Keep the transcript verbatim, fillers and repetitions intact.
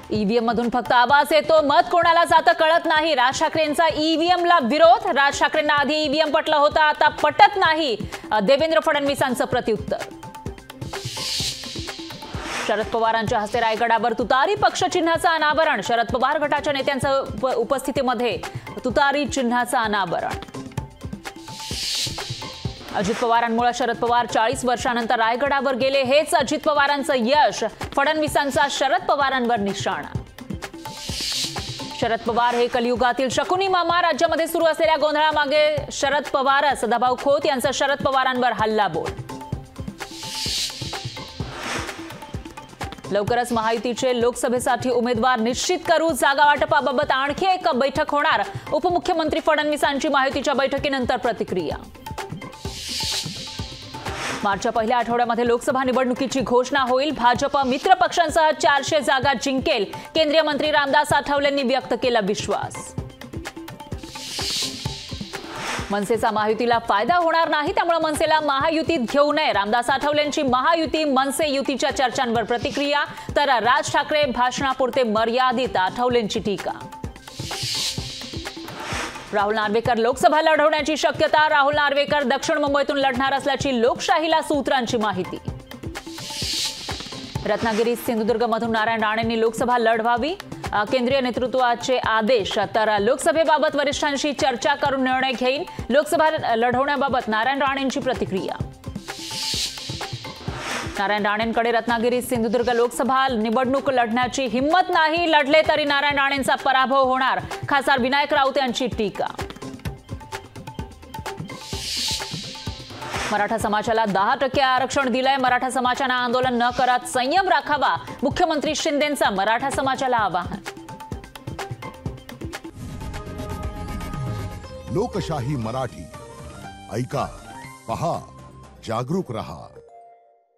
EVM मधून फक्त आवाज येतो, मत कोणाला जातं कळत नाही. राज ठाकरेंचा ईव्हीएमला विरोध. राज ठाकरेंना आधी ईव्हीएम पटलं होतं, आता पटत नाही. देवेंद्र फडणवीसांचं प्रत्युत्तर. शरद पवारांच्या हस्ते रायगडावर तुतारी पक्ष चिन्हाचं अनावरण. शरद पवार गटाच्या नेत्यांच्या उपस्थितीमध्ये तुतारी चिन्हाचं अनावरण. अजित पवारांमुळे शरद पवार चाळीस वर्षांनंतर रायगडावर गेले, हेच अजित पवारांचं यश. फडणवीसांचा शरद पवारांवर निशाणा. शरद पवार हे कलियुगातील शकुनी मामा. राज्यामध्ये सुरू असलेल्या गोंधळामागे शरद पवार. सदाभाऊ खोत यांचा शरद पवारांवर हल्लाबोल. लवकरच महायुतीचे लोकसभेसाठी उमेदवार निश्चित करू. जागा वाटपाबाबत आणखी एक बैठक होणार. उपमुख्यमंत्री फडणवीसांची महायुतीच्या बैठकीनंतर प्रतिक्रिया. मार्चच्या पहिल्या आठवड्यामध्ये लोकसभा निवडणुकीची घोषणा होईल. भाजप मित्र पक्षांसह चारशे जागा जिंकेल. केंद्रीय मंत्री रामदास आठवलेंनी व्यक्त केला विश्वास. मनसेचा महायुतीला फायदा होणार नाही, त्यामुळे मनसेला महायुतीत घेऊ नये. रामदास आठवलेंची महायुती मनसे युतीच्या चर्चांवर प्रतिक्रिया. तर राज ठाकरे भाषणापुरते मर्यादित. आठवलेंची टीका. राहुल नार्वेकर लोकसभा लढवण्याची शक्यता. राहुल नार्वेकर दक्षिण मुंबईतून लढणार असल्याची लोकशाहीला सूत्रांची माहिती. रत्नागिरी सिंधुदुर्गमधून नारायण राणेंनी लोकसभा लढवावी. केंद्रीय नेतृत्वाचे आदेश. तर लोकसभेबाबत वरिष्ठांशी चर्चा करून निर्णय घेईन. लोकसभा लढवण्याबाबत नारायण राणेंची प्रतिक्रिया. नारायण राणेंकडे रत्नागिरी सिंधुदुर्ग लोकसभा निवडणूक लढण्याची हिंमत नाही. लढले तरी नारायण राणेंचा पराभव होणार. खासदार विनायक राऊत यांची टीका. मराठा समाजाला दहा टक्के आरक्षण दिलंय. मराठा समाजानं आंदोलन न करत संयम राखावा. मुख्यमंत्री शिंदेंचा मराठा समाजाला आवाहन. लोकशाही मराठी ऐका, पहा, जागरूक रहा.